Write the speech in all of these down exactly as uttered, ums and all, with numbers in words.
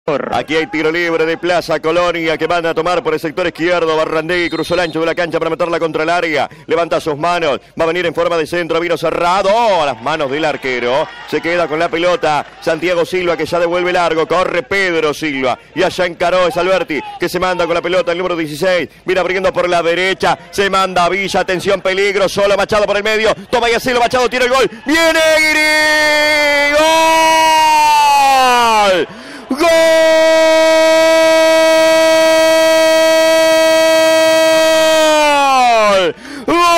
Aquí hay tiro libre de Plaza Colonia que van a tomar por el sector izquierdo. Barrandegui cruzó el ancho de la cancha para meterla contra el área. Levanta sus manos. Va a venir en forma de centro. Vino cerrado. Oh, a las manos del arquero. Se queda con la pelota Santiago Silva que ya devuelve largo. Corre Pedro Silva. Y allá encaró es Alberti que se manda con la pelota el número dieciséis. Viene abriendo por la derecha. Se manda Villa. Atención, peligro. Solo Machado por el medio. Toma y así lo Machado tiene el gol. ¡Viene Guirín! ¡Gol! ¡Gol! ¡Gol!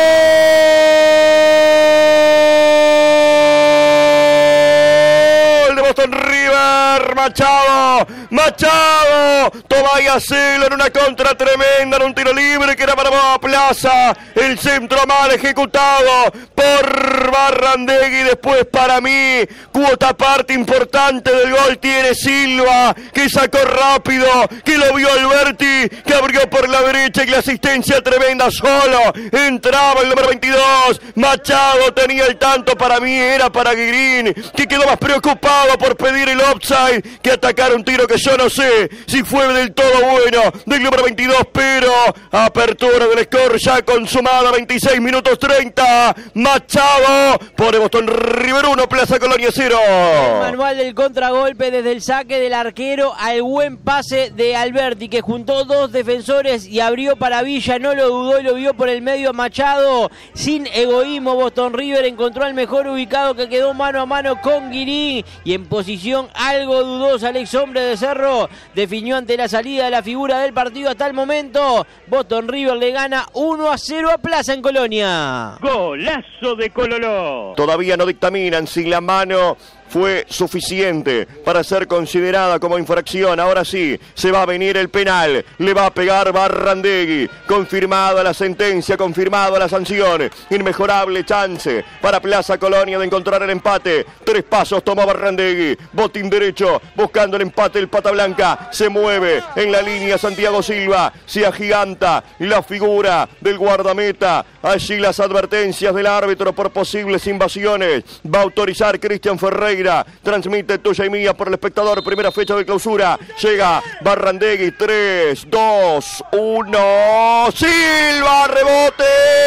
De Boston River, Machado, Machado, toma y hacelo en una contra tremenda, en un tiro libre que era para Plaza, el centro mal ejecutado por Barrandegui, después para mí, cuota parte importante del gol tiene Silva, que sacó rápido, que lo vio Alberti, que abrió por la derecha y la asistencia tremenda solo, entraba el número veintidós, Machado tenía el tanto, para mí era para Guirín, que quedó más preocupado por pedir el offside, que atacar un tiro que yo no sé si fue del todo bueno, del número veintidós, pero apertura del score ya consumada, veintiséis minutos treinta, Machado por Boston River uno, Plaza Colonia cero. El manual del contragolpe desde el saque del arquero al buen pase de Alberti, que juntó dos defensores y abrió para Villa, no lo dudó y lo vio por el medio a Machado, sin egoísmo. Boston River encontró al mejor ubicado, que quedó mano a mano con Guirín, y en posición algo dudosa el ex hombre de Cerro definió ante la salida de la figura del partido hasta el momento. Boston River le gana uno a cero a Plaza en Colonia. Golazo de Cololó. Todavía no dictaminan si la mano fue suficiente para ser considerada como infracción. Ahora sí, se va a venir el penal. Le va a pegar Barrandegui. Confirmada la sentencia, confirmada la sanción. Inmejorable chance para Plaza Colonia de encontrar el empate. Tres pasos tomó Barrandegui. Botín derecho, buscando el empate. El Pata Blanca se mueve en la línea Santiago Silva. Se agiganta la figura del guardameta. Allí las advertencias del árbitro por posibles invasiones. Va a autorizar Cristian Ferreira. Transmite tuya y mía por el espectador. Primera fecha de clausura. Llega Barrandegui. tres, dos, uno. Silva, rebote.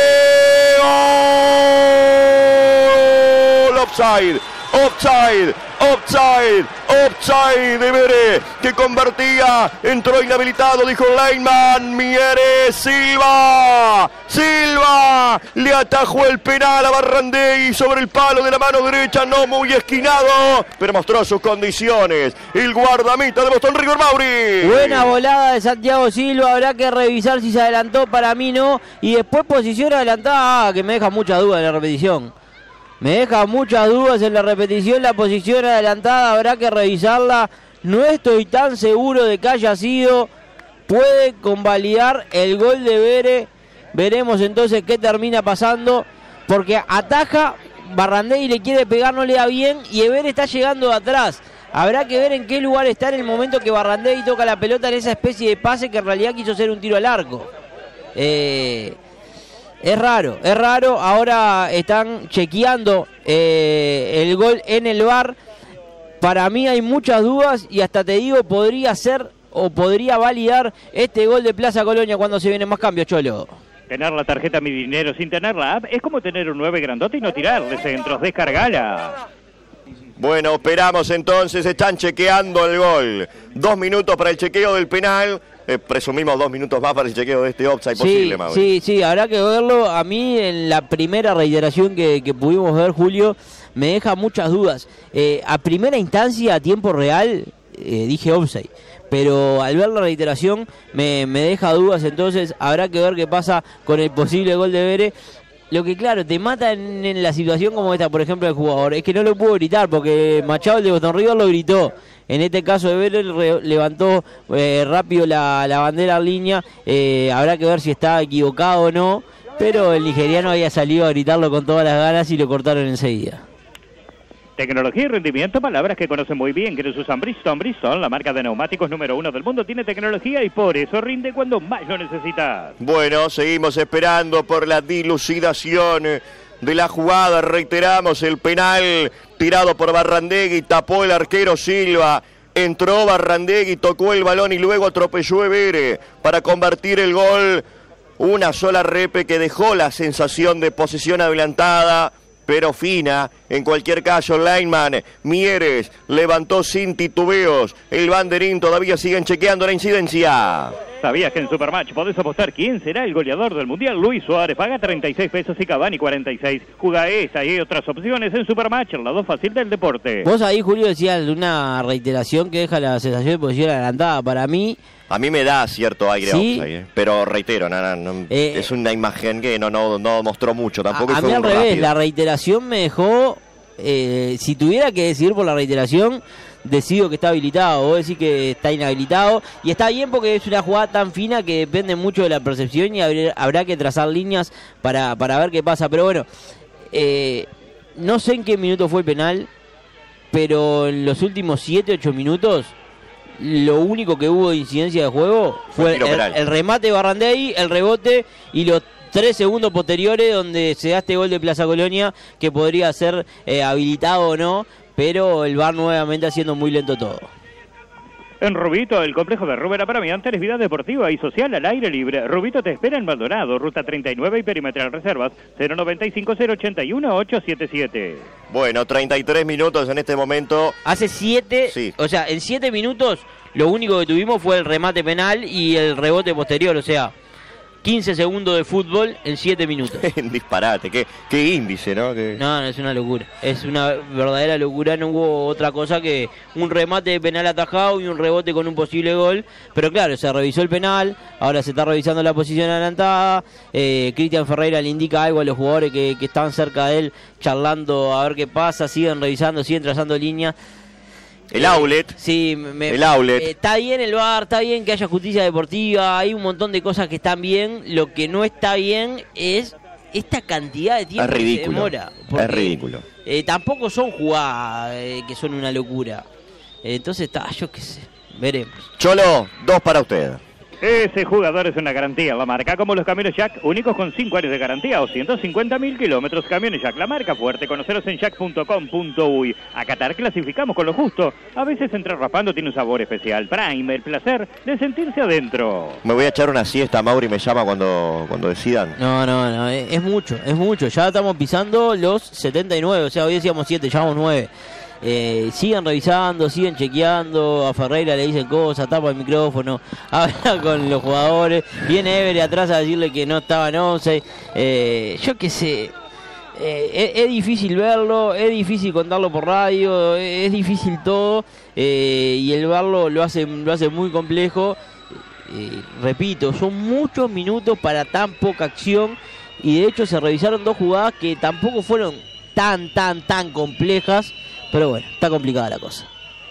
Gol. Offside. Offside. Offside, offside de Vere, que convertía, entró inhabilitado, dijo Leinman, Miere, Silva, Silva, le atajó el penal a Barrandegui sobre el palo de la mano derecha, no muy esquinado, pero mostró sus condiciones, el guardamita de Boston River, Mauri. Buena volada de Santiago Silva, habrá que revisar si se adelantó, para mí no, y después posición adelantada, ah, que me deja mucha duda en la repetición. Me deja muchas dudas en la repetición, la posición adelantada, habrá que revisarla. No estoy tan seguro de que haya sido. Puede convalidar el gol de Vere. Veremos entonces qué termina pasando. Porque ataja, Barrandegui le quiere pegar, no le da bien. Y Vere está llegando de atrás. Habrá que ver en qué lugar está en el momento que Barrandegui toca la pelota en esa especie de pase que en realidad quiso ser un tiro al arco. Eh... Es raro, es raro, ahora están chequeando eh, el gol en el V A R. Para mí hay muchas dudas y hasta te digo, podría ser o podría validar este gol de Plaza Colonia cuando se vienen más cambios, Cholo. Tener la tarjeta Mi Dinero sin tener la app es como tener un nueve grandote y no tirar de centros, descargala. Bueno, esperamos entonces, están chequeando el gol. Dos minutos para el chequeo del penal. Eh, presumimos dos minutos más para el chequeo de este offside sí, posible, Mauri. Sí, sí, habrá que verlo. A mí en la primera reiteración que, que pudimos ver, Julio, me deja muchas dudas. Eh, a primera instancia, a tiempo real, eh, dije offside. Pero al ver la reiteración me, me deja dudas, entonces habrá que ver qué pasa con el posible gol de Vere. Lo que claro, te mata en, en la situación como esta, por ejemplo, el jugador, es que no lo pudo gritar porque Machado, el de Boston River, lo gritó. En este caso de Vélez levantó eh, rápido la, la bandera en línea, eh, habrá que ver si está equivocado o no, pero el nigeriano había salido a gritarlo con todas las ganas y lo cortaron enseguida. Tecnología y rendimiento, palabras que conocen muy bien, que nos usan Bristol. Bristol, la marca de neumáticos número uno del mundo, tiene tecnología y por eso rinde cuando más lo necesitas. Bueno, seguimos esperando por la dilucidación de la jugada. Reiteramos, el penal tirado por Barrandegui, tapó el arquero Silva. Entró Barrandegui, tocó el balón y luego atropelló Evere para convertir el gol. Una sola repe que dejó la sensación de posesión adelantada, pero fina. En cualquier caso, Lineman Mieres levantó sin titubeos. El banderín todavía siguen chequeando la incidencia. ¿Sabías que en Supermatch podés apostar quién será el goleador del Mundial? Luis Suárez paga treinta y seis pesos y Cavani cuarenta y seis. Juga esta y otras opciones en Supermatch, el lado fácil del deporte. Vos ahí, Julio, decías una reiteración que deja la sensación de posición adelantada. Para mí... A mí me da cierto aire ¿Sí? offside, ¿eh? Pero reitero, no, no, no, eh, es una imagen que no, no, no mostró mucho tampoco. A, y a fue mí al muy revés, rápido. la reiteración me dejó... Eh, si tuviera que decidir por la reiteración, decido que está habilitado. Vos decís que está inhabilitado. Y está bien porque es una jugada tan fina que depende mucho de la percepción y habrá, habrá que trazar líneas para, para ver qué pasa. Pero bueno, eh, no sé en qué minuto fue el penal, pero en los últimos siete ocho minutos lo único que hubo de incidencia de juego fue el, el, el remate de Barrandegui, el rebote y los tres segundos posteriores donde se da este gol de Plaza Colonia, que podría ser eh, habilitado o no, pero el V A R nuevamente haciendo muy lento todo. En Rubito, el complejo de Rubén Apramiante es vida deportiva y social al aire libre. Rubito te espera en Maldonado, ruta treinta y nueve y perimetral reservas, cero noventa y cinco, cero ochenta y uno, ochocientos setenta y siete. Bueno, treinta y tres minutos en este momento. Hace siete, sí. O sea, en siete minutos lo único que tuvimos fue el remate penal y el rebote posterior, o sea... quince segundos de fútbol en siete minutos. Disparate, qué, qué índice, ¿no? Que... No, no, es una locura. Es una verdadera locura. No hubo otra cosa que un remate de penal atajado y un rebote con un posible gol. Pero claro, se revisó el penal. Ahora se está revisando la posición adelantada. Eh, Cristian Ferreira le indica algo a los jugadores que, que están cerca de él, charlando a ver qué pasa. Siguen revisando, siguen trazando líneas. El outlet. Eh, sí, me, el outlet. Eh, está bien el V A R, está bien que haya justicia deportiva, hay un montón de cosas que están bien. Lo que no está bien es esta cantidad de tiempo es ridículo, que se demora. Porque, es ridículo. Eh, tampoco son jugadas eh, que son una locura. Eh, entonces está, yo qué sé, veremos. Cholo, dos para usted. Ese jugador es una garantía, la marca como los camiones Jack, únicos con cinco años de garantía o ciento cincuenta mil kilómetros. Camiones Jack, la marca fuerte, conoceros en jack punto com punto uy. A Qatar clasificamos con lo justo, a veces entrar raspando tiene un sabor especial. Prime, el placer de sentirse adentro. Me voy a echar una siesta, Mauri me llama cuando, cuando decidan. No, no, no, es, es mucho, es mucho, ya estamos pisando los setenta y nueve, o sea, hoy decíamos siete, ya vamos nueve. Eh, siguen revisando, siguen chequeando. A Ferreira le dicen cosas, tapa el micrófono, habla con los jugadores. Viene Evere atrás a decirle que no estaba en once. Eh, yo qué sé, eh, es, es difícil verlo, es difícil contarlo por radio, es, es difícil todo. Eh, y el verlo lo hace, lo hace muy complejo. Eh, repito, son muchos minutos para tan poca acción. Y de hecho se revisaron dos jugadas que tampoco fueron tan, tan, tan complejas. Pero bueno, está complicada la cosa.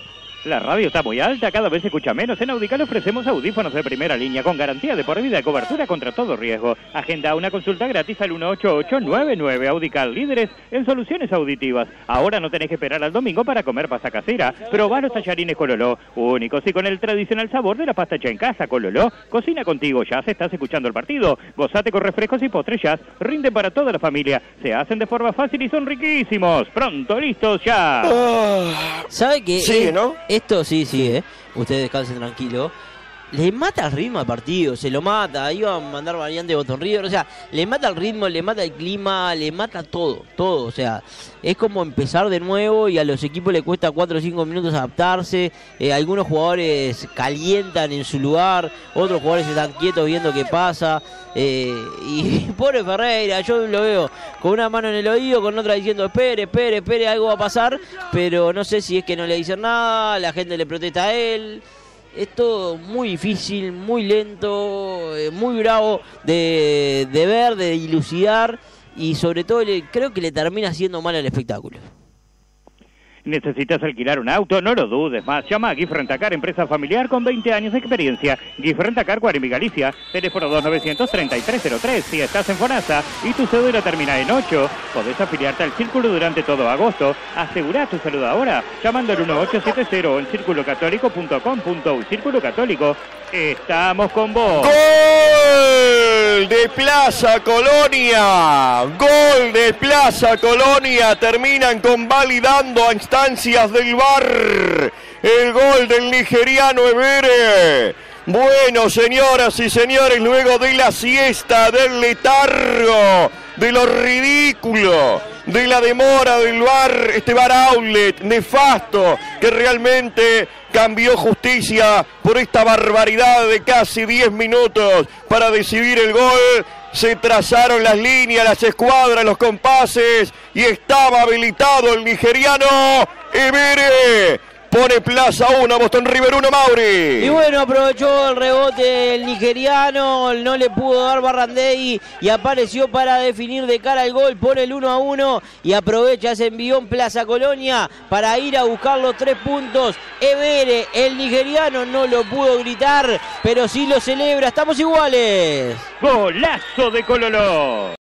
La radio está muy alta, cada vez se escucha menos. En Audical ofrecemos audífonos de primera línea con garantía de por vida de cobertura contra todo riesgo. Agenda una consulta gratis al uno ocho ocho nueve nueve. Audical, líderes en soluciones auditivas. Ahora no tenés que esperar al domingo para comer pasta casera. Probá los tallarines Cololó, únicos y con el tradicional sabor de la pasta hecha en casa. Cololó, cocina contigo. Ya se estás escuchando el partido. Gozate con refrescos y postres Jazz. Rinden para toda la familia. Se hacen de forma fácil y son riquísimos. Pronto, listos, ya. Oh. ¿Sabe qué? Sí, eh, ¿no? Esto sí, sí, eh. Ustedes descansen tranquilo. Le mata el ritmo al partido, se lo mata. Iba a mandar variante de Boston River, o sea, le mata el ritmo, le mata el clima, le mata todo, todo. O sea, es como empezar de nuevo y a los equipos le cuesta cuatro o cinco minutos adaptarse. Eh, algunos jugadores calientan en su lugar, otros jugadores están quietos viendo qué pasa. Eh, y pobre Ferreira, yo lo veo con una mano en el oído, con otra diciendo espere, espere, espere, algo va a pasar, pero no sé si es que no le dicen nada, la gente le protesta a él. Es todo muy difícil, muy lento, eh, muy bravo de, de ver, de dilucidar, y sobre todo le, creo que le termina haciendo mal al espectáculo. ¿Necesitas alquilar un auto? No lo dudes más. Llama a Gif Rentacar, empresa familiar con veinte años de experiencia. Gif Rentacar, Guarimi, Galicia. Teléfono dos nueve cero cero, tres tres cero tres. Si estás en Fonasa y tu cédula termina en ocho, podés afiliarte al Círculo durante todo agosto. Asegura tu salud ahora llamando al uno ocho siete cero en círculo católico punto com punto uy. Círculo Católico, estamos con vos. ¡Gol de Plaza Colonia! ¡Gol de Plaza Colonia! Terminan convalidando a instancias del V A R el gol del nigeriano Ebere. Bueno, señoras y señores, luego de la siesta, del letargo, de lo ridículo, de la demora del V A R, este V A R outlet nefasto que realmente cambió justicia por esta barbaridad de casi diez minutos para decidir el gol. Se trazaron las líneas, las escuadras, los compases y estaba habilitado el nigeriano Ebere. Pone Plaza uno, Boston River uno, Mauri. Y bueno, aprovechó el rebote el nigeriano, no le pudo dar Barrandei y apareció para definir de cara al gol, pone el uno a uno y aprovecha ese envión Plaza Colonia para ir a buscar los tres puntos. Ebere, el nigeriano, no lo pudo gritar, pero sí lo celebra, estamos iguales. Golazo de Cololó.